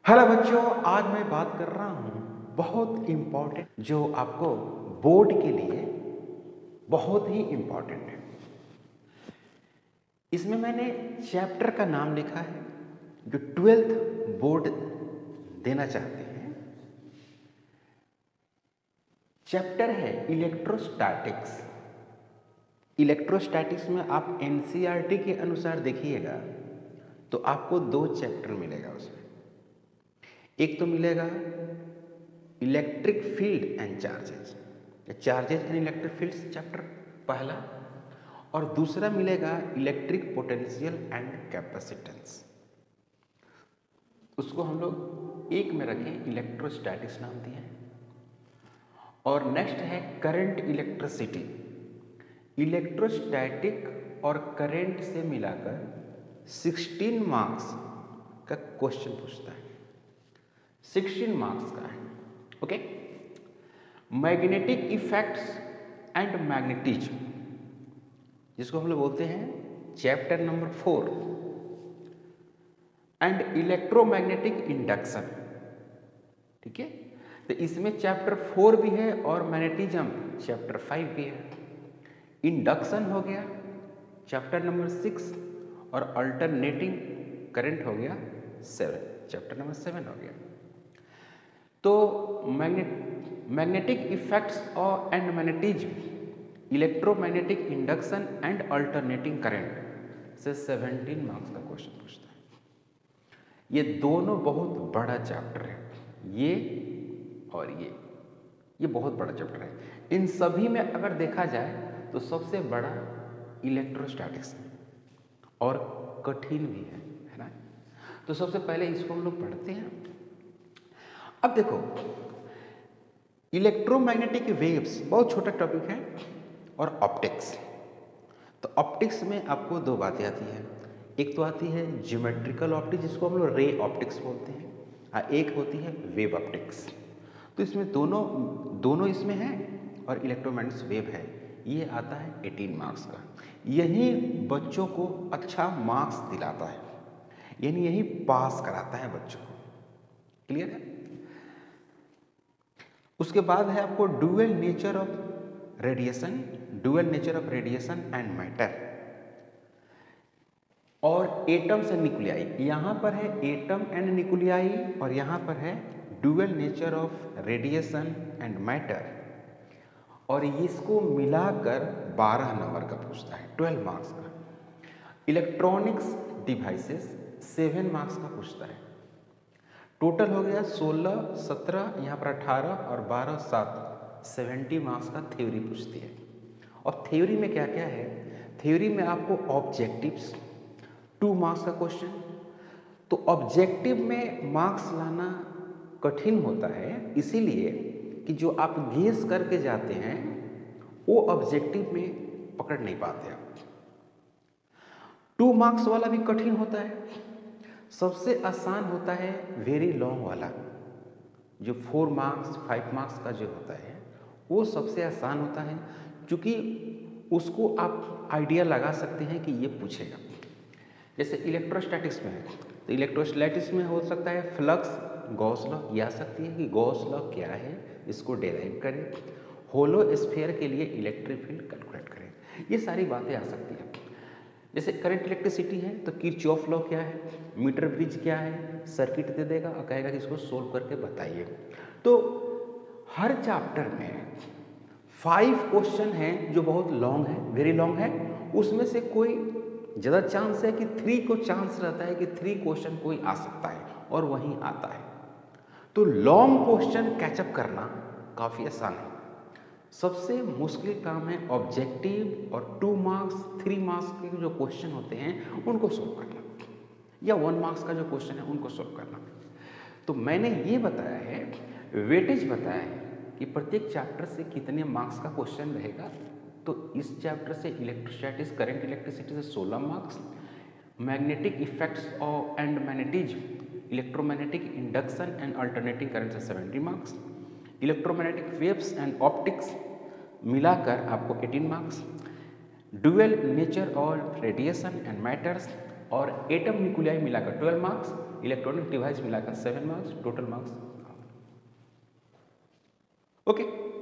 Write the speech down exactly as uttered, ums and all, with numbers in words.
Hello बच्चों, आज मैं बात कर रहा हूँ बहुत इम्पोर्टेंट, जो आपको बोर्ड के लिए बहुत ही इम्पोर्टेंट है। इसमें मैंने चैप्टर का नाम लिखा है जो ट्वेल्थ बोर्ड देना चाहते हैं। चैप्टर है इलेक्ट्रोस्टैटिक्स। इलेक्ट्रोस्टैटिक्स में आप एनसीईआरटी के अनुसार देखिएगा तो आपको दो चैप्टर मिलेगा। उसमें एक तो मिलेगा electric field and charges, charges and electric fields chapter पहला, और दूसरा मिलेगा इलेक्ट्रिक पोटेंशियल एंड कैपेसिटेंस। उसको हम लोग एक में रखें, इलेक्ट्रोस्टैटिक्स नाम दिए हैं। और नेक्स्ट है करंट इलेक्ट्रिसिटी। इलेक्ट्रोस्टैटिक और करंट से मिलाकर सोलह मार्क्स का क्वेश्चन पूछता है। सोलह मार्क्स का है, okay. Magnetic effects and magnetism, जिसको हम लोग बोलते हैं chapter number four, and electromagnetic induction. ठीक है, तो इसमें चैप्टर फोर भी है और मैग्नेटिज्म चैप्टर फाइव भी है। इंडक्शन हो गया चैप्टर नंबर सिक्स, और अल्टरनेटिंग करंट हो गया सेवन, चैप्टर नंबर सेवन हो गया। तो मैग्नेट मैग्नेटिक इफेक्ट्स और and magnetism, electromagnetic induction and alternating current से सत्रह मार्क्स का क्वेश्चन पूछता है। ये दोनों बहुत बड़ा चैप्टर है, ये और ये ये बहुत बड़ा चैप्टर है। इन सभी में अगर देखा जाए तो सबसे बड़ा इलेक्ट्रोस्टैटिक्स है और कठिन भी है, है ना। तो सबसे पहले इसको हम लोग पढ़ते हैं। अब देखो, इलेक्ट्रोमैग्नेटिक वेव्स बहुत छोटा टॉपिक है, और ऑप्टिक्स। तो ऑप्टिक्स में आपको दो बातें आती हैं। एक तो आती है ज्योमेट्रिकल ऑप्टिक्स, जिसको हम लोग रे ऑप्टिक्स बोलते हैं, और एक होती है वेव ऑप्टिक्स। तो इसमें दोनों दोनों इसमें है, और इलेक्ट्रोमैग्नेटिक्स वेव है। ये आता है अठारह मार्क्स का। यही बच्चों को अच्छा मार्क्स दिलाता है, यानी यही पास कराता है बच्चों को। क्लियर है। उसके बाद है आपको dual nature of radiation, dual nature of radiation and matter, और एटम्स एंड न्यूक्लियाई। यहाँ पर है एटम एंड न्यूक्लियाई, और यहाँ पर है dual nature of radiation and matter, और इसको मिलाकर बारह नंबर का पूछता है, बारह मार्क्स का। इलेक्ट्रॉनिक्स डिवाइसेस सेवन मार्क्स का पूछता है। टोटल हो गया सोलह, सत्रह, यहाँ पर अठारह और बारह, सात, सत्तर मार्क्स का थ्योरी पूछती है। और थ्योरी में क्या क्या है? थ्योरी में आपको ऑब्जेक्टिव्स, टू मार्क्स का क्वेश्चन। तो ऑब्जेक्टिव में मार्क्स लाना कठिन होता है, इसीलिए कि जो आप गेस करके जाते हैं वो ऑब्जेक्टिव में पकड़ नहीं पाते आप। टू मार्क्स वाला भी कठिन होता है। सबसे आसान होता है वेरी लॉन्ग वाला, जो फोर मार्क्स फाइव मार्क्स का जो होता है वो सबसे आसान होता है, क्योंकि उसको आप आइडिया लगा सकते हैं कि ये पूछेगा। जैसे इलेक्ट्रोस्टैटिक्स में है, तो इलेक्ट्रोस्टैटिक्स में हो सकता है फ्लक्स गॉस लॉ, ये आ सकती है कि गॉस लॉ क्या है, इसको डेराइव करें। होलो स्फीयर के लिए इलेक्ट्रिक फील्ड कैलकुलेट करें, ये सारी बातें आ सकती हैं। जैसे करंट इलेक्ट्रिसिटी है तो किरचॉफ लॉ क्या है, मीटर ब्रिज क्या है, सर्किट दे देगा और कहेगा कि इसको सोल्व करके बताइए। तो हर चैप्टर में फाइव क्वेश्चन हैं जो बहुत लॉन्ग है, वेरी लॉन्ग है। उसमें से कोई ज़्यादा चांस है कि थ्री को चांस रहता है कि थ्री क्वेश्चन कोई आ सकता है, और वहीं आता है। तो लॉन्ग क्वेश्चन कैचअप करना काफ़ी आसान है। सबसे मुश्किल काम है ऑब्जेक्टिव और टू मार्क्स थ्री मार्क्स के जो क्वेश्चन होते हैं उनको सोल्व करना, या वन मार्क्स का जो क्वेश्चन है उनको सोल्व करना। तो मैंने ये बताया है, वेटेज बताया है कि प्रत्येक चैप्टर से कितने मार्क्स का क्वेश्चन रहेगा। तो इस चैप्टर से इलेक्ट्रोस्टैटिक्स करंट इलेक्ट्रिसिटी से सोलह मार्क्स, मैग्नेटिक इफेक्ट्स और and magnetism, electromagnetic induction and alternating current से सत्तर marks, electromagnetic waves and optics मिलाकर आपको अठारह मार्क्स, ड्यूअल नेचर और रेडिएशन एंड मैटर्स और एटम न्यूक्लियाई मिलाकर ट्वेल्व मार्क्स, इलेक्ट्रॉनिक डिवाइस मिलाकर seven marks, total marks. Okay.